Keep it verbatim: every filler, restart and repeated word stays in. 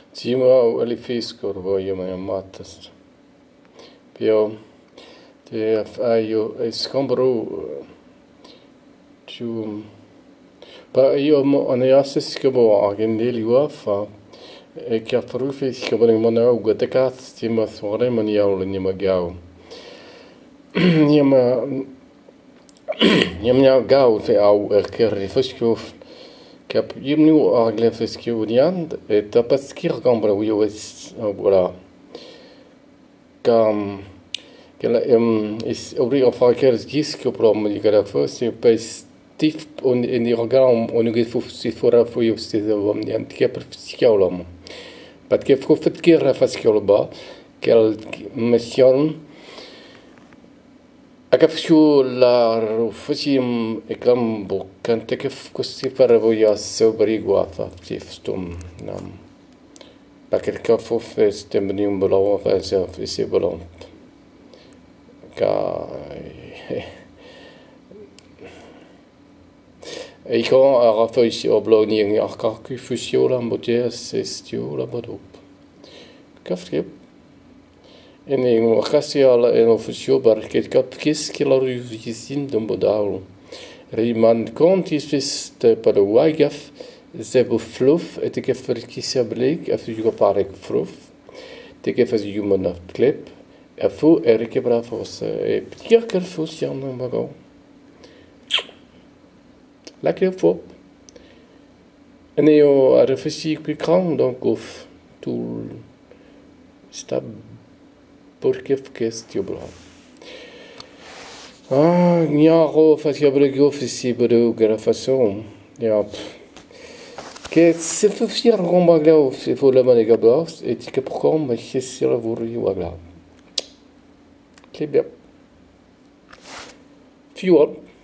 Timo ali fiskor voi ma matast. Pio te aio e scombro tu pa io mo ane ases che bo agendeli wafa e che afrufe che bo mo na u gatakat timo sore man yaul ni magau. Niema niema gau fe au er kerri fiskof Cap yimnu argle fesciunian et tapaskir gambra wios voilà. Cam que um is obri of fakers gis que prom di grafo se pestif on en irgam on ge fu si fora fu yo se vom di antica perfsciolom. Pat que fu fetkir fasciolba quel mission Agafshu la rufusim ekambo kante kef kusti paravoya sobri guafa tifstum nam pakel kafo festem nium bolo fa se fisi bolo ka ik kan arafo isi obloni en arkaku fusiola modia sestiola bodop kaftrip En een occasionale en officieel barket kap kis killer visin de modal. Riman contis vis de parouagaf, ze bufluf, et ik heb verkiezen bleek, af je parek fruf, te ik heb als human af clip, en fu er ik bravos, e ptierker fus jan dan bago. Lekker op. En eo a reflexiek kram, donc of tool stab. Porque fiqueste bro. Ah, niaro fazia brego fisi bro grafasson. Ja. Que se fazia rombaglau se for la manega blas et que pourquoi mais c'est sur la vouri wagla. C'est bien. Fior.